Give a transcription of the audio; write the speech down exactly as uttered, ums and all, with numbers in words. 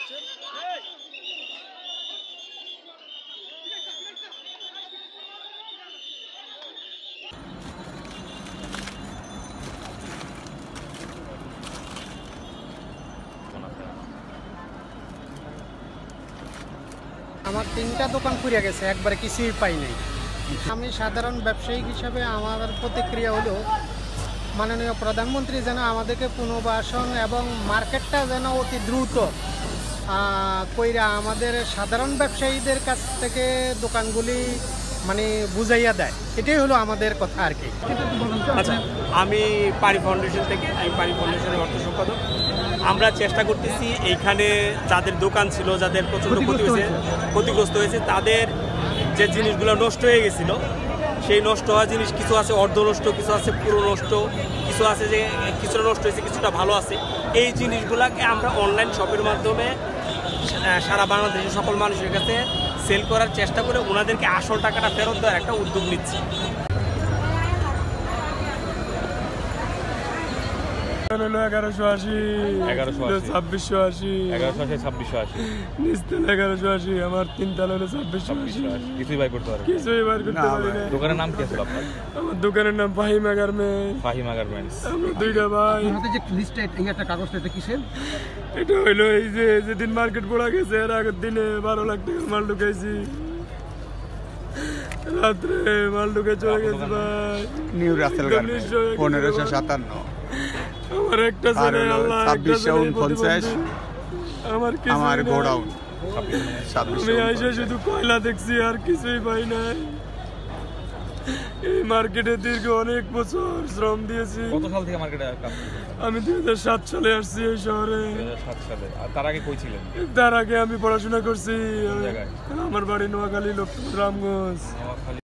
করছেন। আমার তিনটা দোকান পুড়ে গেছে, একবারে কিছুই পাই নাই। আমি সাধারণ ব্যবসায়ী হিসাবে আমার প্রতিক্রিয়া হলো মাননীয় প্রধানমন্ত্রী যেন আমাদেরকে পুনর্বাসন এবং মার্কেটটা যেন অতি দ্রুত কইরা আমাদের সাধারণ ব্যবসায়ীদের কাছ থেকে দোকানগুলি মানে বুঝাইয়া দেয়, এটাই হলো আমাদের কথা আর কি। আচ্ছা, আমি পারি ফাউন্ডেশন থেকে আমি পারি ফাউন্ডেশনের অর্থ সম্পাদক। আমরা চেষ্টা করতেছি এইখানে যাদের দোকান ছিল, যাদের প্রচণ্ড ক্ষতি হয়েছে ক্ষতিগ্রস্ত হয়েছে, তাদের যে জিনিসগুলো নষ্ট হয়ে গেছিলো, সেই নষ্ট হওয়া জিনিস কিছু আছে অর্ধ নষ্ট, কিছু আছে পুরো নষ্ট, কিছু আছে যে কিছুটা নষ্ট হয়েছে, কিছুটা ভালো আছে। এই জিনিসগুলোকে আমরা অনলাইন শপের মাধ্যমে সারা বাংলাদেশের সকল মানুষের কাছে সেল করার চেষ্টা করে ওনাদেরকে আসল টাকাটা ফেরত দেওয়ার একটা উদ্যোগ নিচ্ছি। এগারোশো আশি, এগারোশো ছাব্বিশশো আশি, এগারোশো আশি ছাব্বিশশো আশি, নিচতলা এগারোশো আশি, আমার তিনতলা হলো ছাব্বিশশো আশি। কিছুই বাইর করতে পারি কিছুই বাইর করতে পারি না। দোকানের নাম কি আছে আপনার? আমার দোকানের নাম ফাহিমা গার্মেন্টস। ফাহিমা গার্মেন্টস। আমরা দুইটা ভাই। আমাদের যে লিস্টে এই একটা কাগজটা, এটা কিসের? এটা হইলো এই যে যেদিন মার্কেট পড়া গেছে এর আগের দিনে বারো লাখ টাকা মাল ঢুকাইছি, রাত্রে মাল ঢুকে চলে গেছে ভাই। নিউ রাসেল গার্মেন্টস পনেরোশো সাতান্ন, আমার একটা ছেলে, আল্লাহ একটা ছেলে পঞ্চাশ, আমার কিছু আমার গোডাউন। আমি আইসা শুধু কয়লা দেখছি আর কিছুই পাই নাই। এই মার্কেটে দীর্ঘ অনেক বছর শ্রম দিয়েছি। কত সাল থেকে মার্কেটে কাজ করছেন? আমি দুই হাজার সাত সালে আসছি এই শহরে। দুই হাজার সাত সালে। আর তার আগে কই ছিলেন? তার আগে আমি পড়াশোনা করছি, কোন জায়গায়? আমার বাড়ি নোয়াখালী, লক্ষ্মীপুর, রামগঞ্জ। নোয়াখালী।